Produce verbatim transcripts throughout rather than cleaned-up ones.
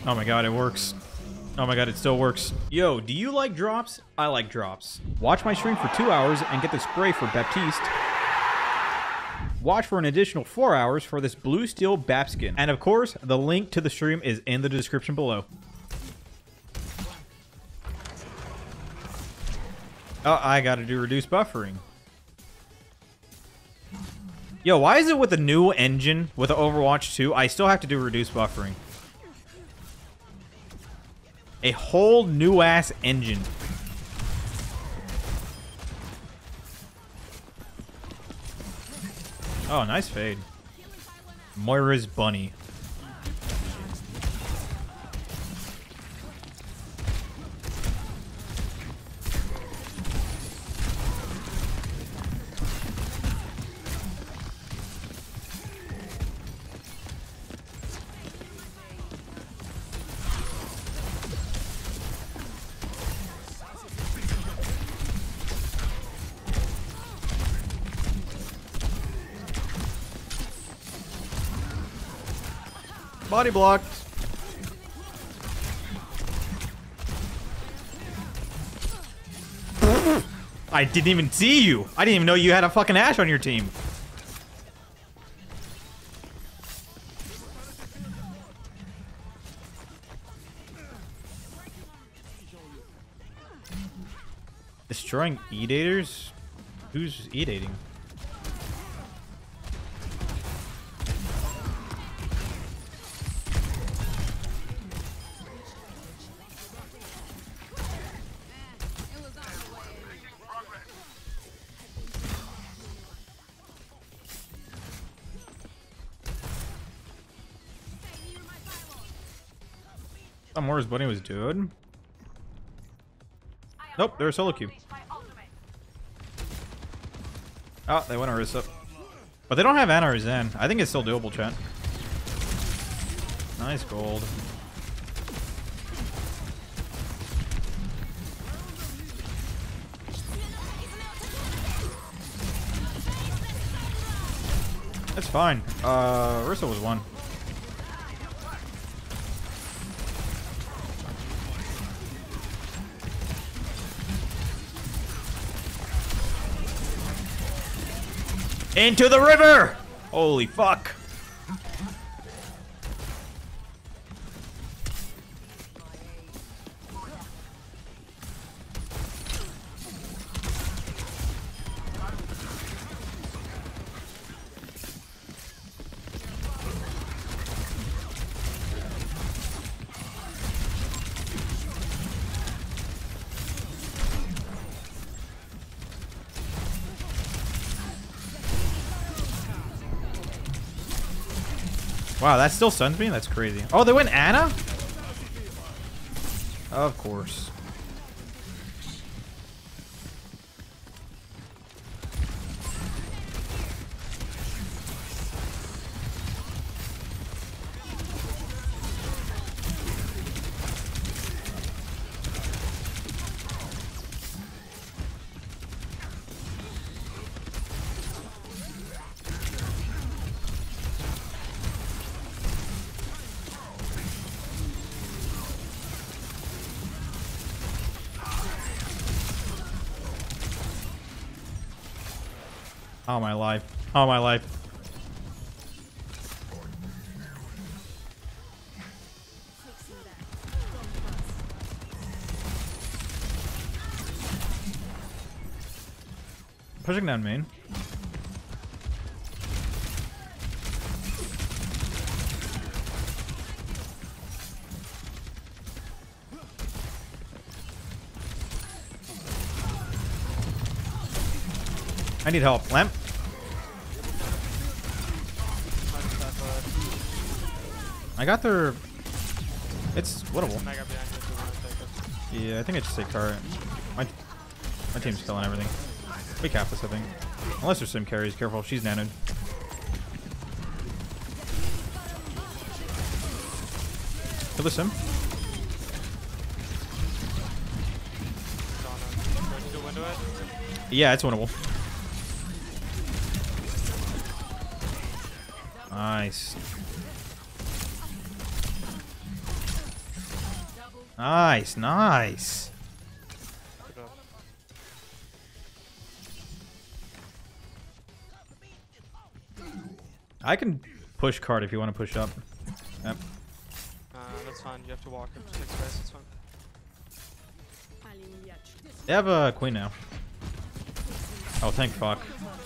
Oh my god, it works. Oh my god, it still works. Yo, do you like drops? I like drops. Watch my stream for two hours and get the spray for Baptiste. Watch for an additional four hours for this blue steel Bap skin. And of course, the link to the stream is in the description below. Oh, I gotta do reduced buffering. Yo, why is it with the new engine, with the Overwatch two, I still have to do reduced buffering? A whole new ass engine. Oh, nice fade. Moira's bunny. Body blocked. I didn't even see you. I didn't even know you had a fucking Ashe on your team. Destroying E-daters? Who's E-dating? I thought Moira's bunny was dude. Nope, they're a solo queue. Oh, they went Orisa. But they don't have Ana or Zen. I think it's still doable, chat. Nice gold. That's fine. Uh, Orisa was one. Into the river! Holy fuck. Wow, that still stuns me? That's crazy. Oh, they went Ana? Of course. Oh my life. Oh my life. Pushing down main. I need help. Lamp. I got their... It's winnable. Yeah, I think I just take turret. My, my team's killing everything. We cap this, I think. Unless there's sim carries. Careful, she's nanoed. Kill the sim. Yeah, it's winnable. Nice. Nice, nice. I can push card if you want to push up. Yep. Uh, that's fine. You have to walk up to six space. It's fine. They have a queen now. Oh, thank fuck.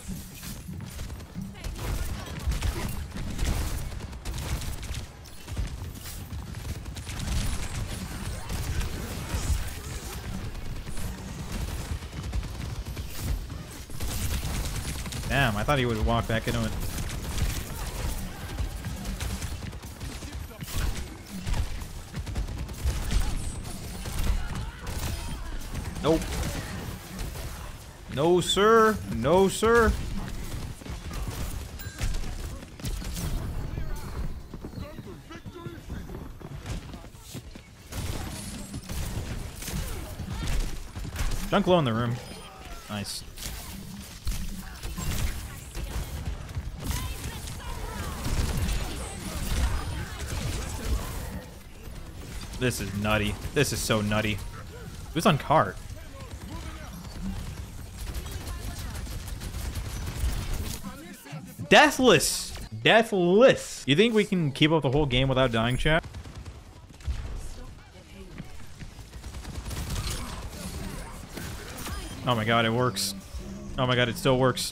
Damn, I thought he would walk back into it. Nope. No, sir. No, sir. Dunk low in the room. Nice. This is nutty. This is so nutty. Who's on cart? Deathless! Deathless! You think we can keep up the whole game without dying, chat? Oh my god, it works. Oh my god, it still works.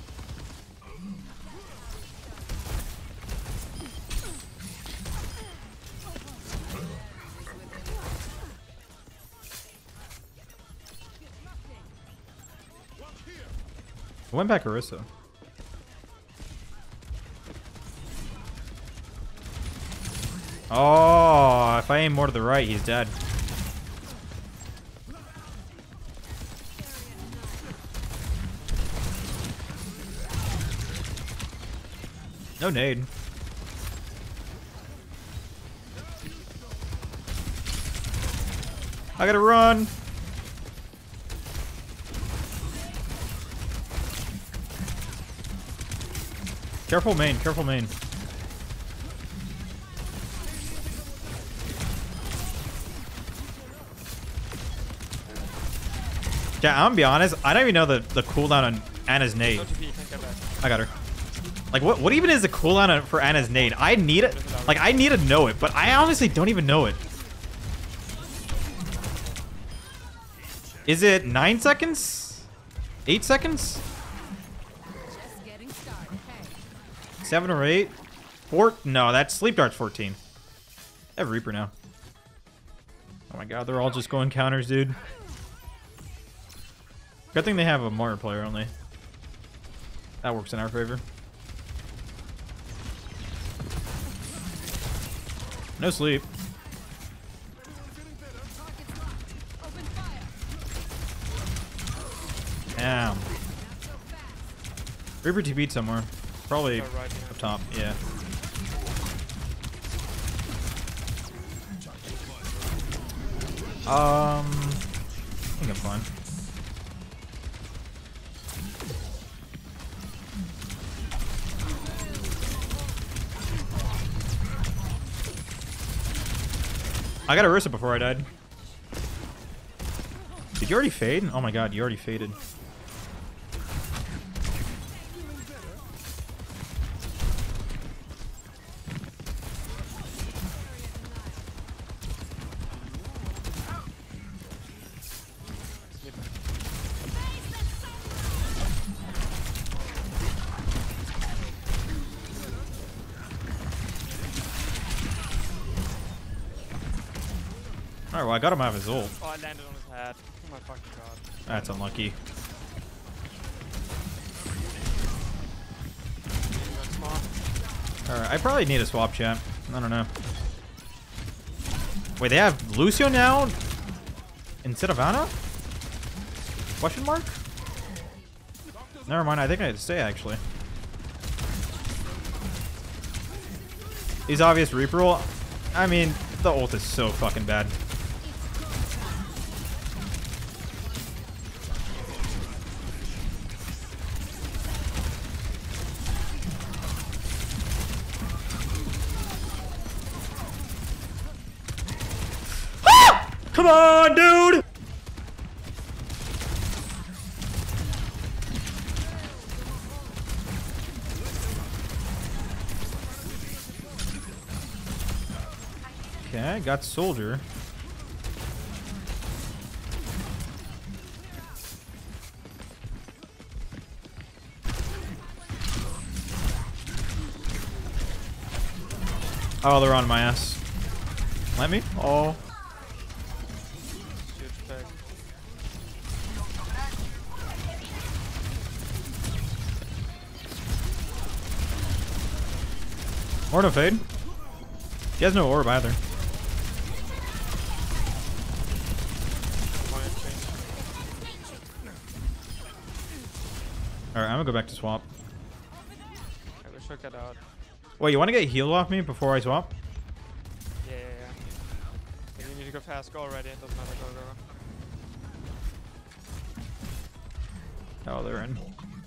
I went back Orisa. Oh, if I aim more to the right, he's dead. No nade. I gotta run. Careful main, careful main. Yeah, I'm gonna be honest, I don't even know the, the cooldown on Ana's nade. I got her. Like, what what even is the cooldown on, for Ana's nade? I need it. Like, I need to know it, but I honestly don't even know it. Is it nine seconds? Eight seconds? Seven or eight? Four? No, that's Sleep Dart's fourteen. I have Reaper now. Oh my god, they're all just going counters, dude. Good thing they have a Martyr player only. That works in our favor. No sleep. Damn. Reaper T P'd somewhere. Probably up top, yeah. Um, I think I'm fine. I got Orisa before I died. Did you already fade? Oh my god, you already faded. Alright, well I got him out of his ult. Oh, I landed on his head. Oh my fucking god. That's unlucky. Alright, I probably need a swap, chat. I don't know. Wait, they have Lucio now? Instead of Ana? Question mark? Never mind, I think I had to stay actually. He's obvious Reaper ult. I mean, the ult is so fucking bad. Come on, dude! Okay, got soldier. Oh, they're on my ass. Let me? Oh. Huge pick. Or no fade. He has no orb either. Alright, I'm gonna go back to swap. Yeah, we should get out. Wait, you want to get healed off me before I swap? Yeah, yeah, yeah. If you need to go fast, go already. It doesn't matter. Go, go, go. Oh, they're in.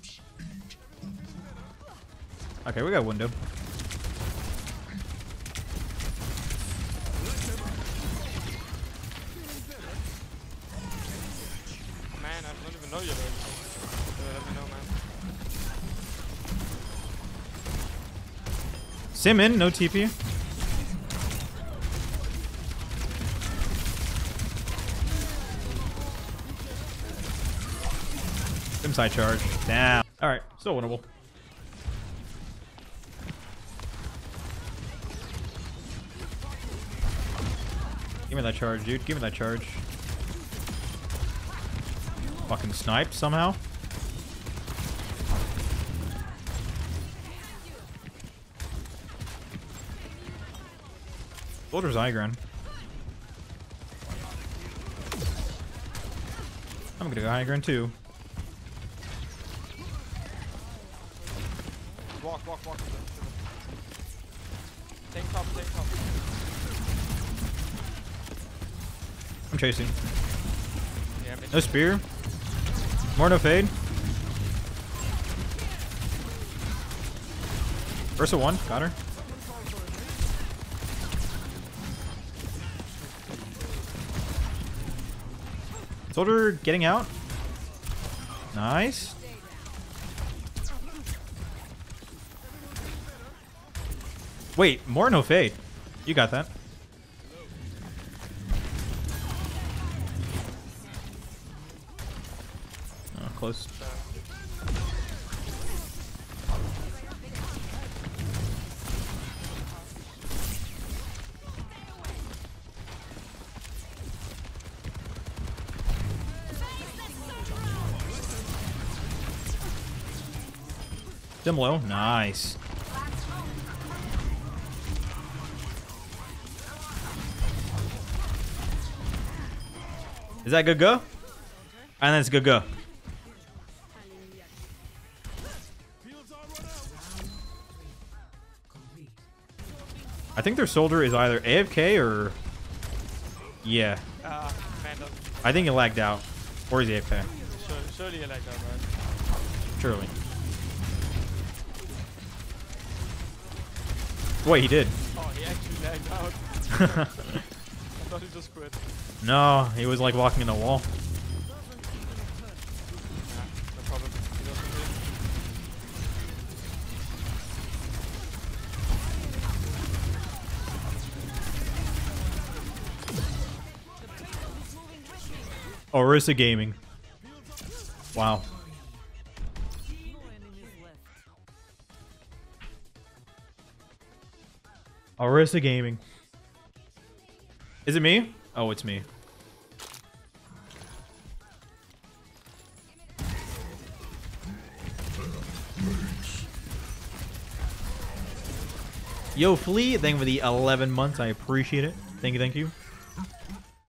Okay, we got window. Man, I don't even know you're there. Uh, let me know, man. Sim in, no T P. Sim side charge. Damn. Alright, still winnable. Give me that charge, dude. Give me that charge. Fucking sniped somehow. Soldier's high ground. I'm gonna go high ground too. Walk, walk, walk. Tank top, tank top. I'm chasing. Yeah, No spear. More no fade. Versa one. Got her. Soldier getting out. Nice. Wait, more no fade. You got that. Oh, close. Dim low. Nice. Is that good go? And that's good go. I think their soldier is either A F K or... Yeah. Uh, man, don't- I think he lagged out. Or he's A F K. Surely, surely you like that, right? Surely. Wait, he did. Oh, he actually lagged out. I thought he just quit. No, he was like walking in the wall. Yeah, no problem. He doesn't do Orisa Gaming. Wow. Orisa Gaming. Is it me? Oh, it's me. Yo, Flea, thank you for the eleven months. I appreciate it. Thank you, thank you.